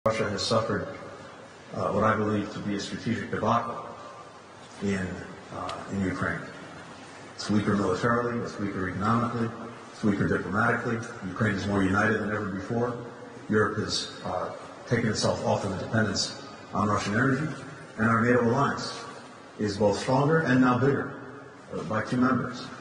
Russia has suffered what I believe to be a strategic debacle in Ukraine. It's weaker militarily, it's weaker economically, it's weaker diplomatically. Ukraine is more united than ever before. Europe has taken itself off of the dependence on Russian energy, and our NATO alliance is both stronger and now bigger by 2 members.